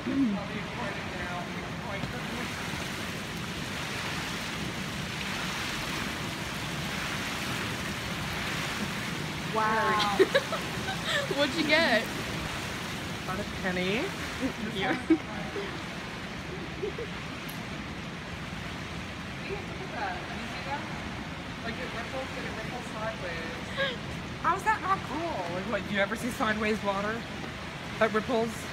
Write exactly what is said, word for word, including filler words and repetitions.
Wow. What'd you get? Got a penny. Thank you. Like it ripples and it ripples sideways. How's that not cool? Like what, do you ever see sideways water that ripples?